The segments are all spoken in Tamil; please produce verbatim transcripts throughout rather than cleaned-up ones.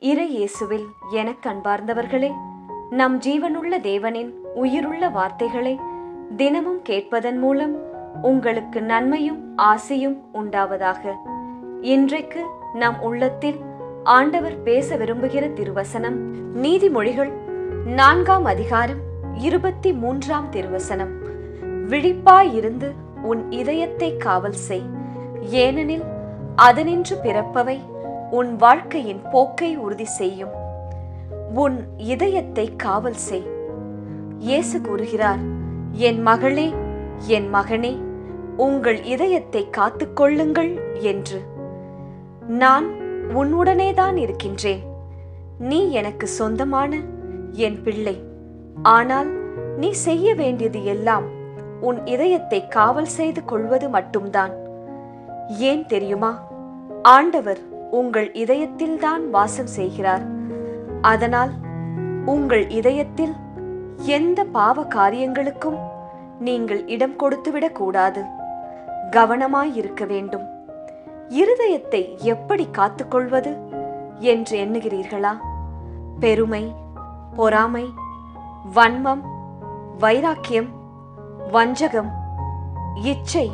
இறை இயேசுவில் எனக்கு அன்பார்ந்தவர்களே, நம் ஜீவனுள்ள தேவனின் உயிருள்ள வார்த்தைகளை தினமும் கேட்பதன் மூலம் உங்களுக்கு நன்மையும் ஆசையும் உண்டாவதாக. இன்றைக்கு நம் உள்ளத்தில் ஆண்டவர் பேச விரும்புகிற திருவசனம் நீதிமொழிகள் நான்காம் அதிகாரம் இருபத்தி மூன்றாம் திருவசனம். விழிப்பாயிருந்து உன் இதயத்தை காவல் செய், ஏனெனில் அதனின்று பிறப்பவை உன் வாழ்க்கையின் போக்கை உறுதி செய்யும். உன் இதயத்தை காவல் செய். இயேசு கூறுகிறார், என் மகளே, என் மகனே, உங்கள் இதயத்தை காத்துக்கொள்ளுங்கள் என்று. நான் உன்னுடனேதான் இருக்கின்றேன். நீ எனக்கு சொந்தமான என் பிள்ளை. ஆனால் நீ செய்ய வேண்டியது எல்லாம் உன் இதயத்தை காவல் செய்து கொள்வது மட்டும்தான். ஏன் தெரியுமா? ஆண்டவர் உங்கள் இதயத்தில்தான் வாசம் செய்கிறார். அதனால் உங்கள் இதயத்தில் எந்த பாவ காரியங்களுக்கும் நீங்கள் இடம் கொடுத்துவிடக் கூடாது. கவனமாயிருக்க வேண்டும். இருதயத்தை எப்படி காத்துக்கொள்வது என்று எண்ணுகிறீர்களா? பெருமை, பொறாமை, வன்மம், வைராக்கியம், வஞ்சகம், இச்சை,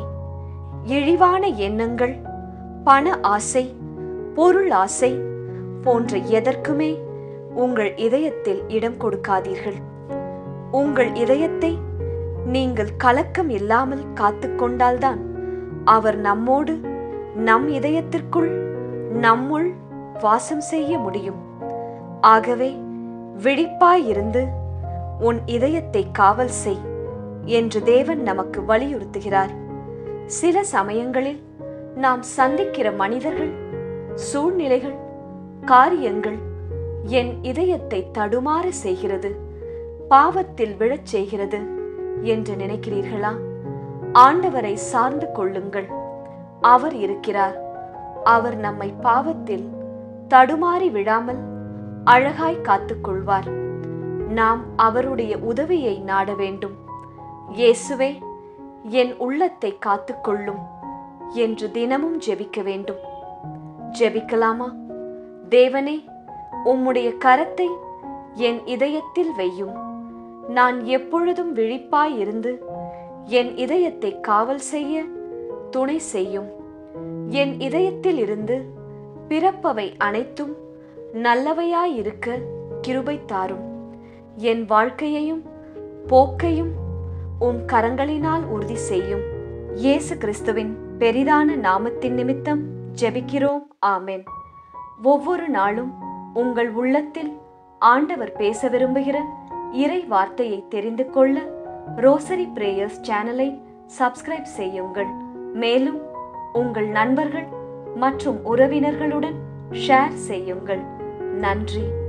இழிவான எண்ணங்கள், பண ஆசை, பொருள் ஆசை போன்ற எதற்குமே உங்கள் இதயத்தில் இடம் கொடுக்காதீர்கள். உங்கள் இதயத்தை நீங்கள் கலக்கம் இல்லாமல் காத்துக்கொண்டால்தான் அவர் நம்மோடு, நம் இதயத்திற்குள், நம்முள் வாசம் செய்ய முடியும். ஆகவே விழிப்பாயிருந்து உன் இதயத்தை காவல் செய் என்று தேவன் நமக்கு வலியுறுத்துகிறார். சில சமயங்களில் நாம் சந்திக்கிற மனிதர்கள், சூழ்நிலைகள், காரியங்கள் என் இதயத்தை தடுமாற செய்கிறது, பாவத்தில் விழச் செய்கிறது என்று நினைக்கிறீர்களா? ஆண்டவரை சார்ந்து கொள்ளுங்கள். அவர் இருக்கிறார். அவர் நம்மை பாவத்தில் தடுமாறி விழாமல் அழகாய் காத்துக்கொள்வார். நாம் அவருடைய உதவியை நாட வேண்டும். இயேசுவே, என் உள்ளத்தை காத்துக்கொள்ளும் என்று தினமும் ஜெபிக்க வேண்டும். ஜெபிக்கலாமா? தேவனே, உம்முடைய கரத்தை என் இதயத்தில் வையும். நான் எப்பொழுதும் விழிப்பாயிருந்து என் இதயத்தை காவல் செய்ய துணை செய்யும். என் இதயத்தில் இருந்து பிறப்பவை அனைத்தும் நல்லவையாயிருக்க கிருபை தாரும். என் வாழ்க்கையையும் போக்கையும் உம் கரங்களினால் உறுதி செய்யும். இயேசு கிறிஸ்துவின் பெரிதான நாமத்தின் நிமித்தம் ஜெபிக்கிறோம். ஆமென். ஒவ்வொரு நாளும் உங்கள் உள்ளத்தில் ஆண்டவர் பேச விரும்புகிற இறை வார்த்தையை தெரிந்து கொள்ள ரோசரி பிரேயர்ஸ் சேனலை சப்ஸ்கிரைப் செய்யுங்கள். மேலும் உங்கள் நண்பர்கள் மற்றும் உறவினர்களுடன் ஷேர் செய்யுங்கள். நன்றி.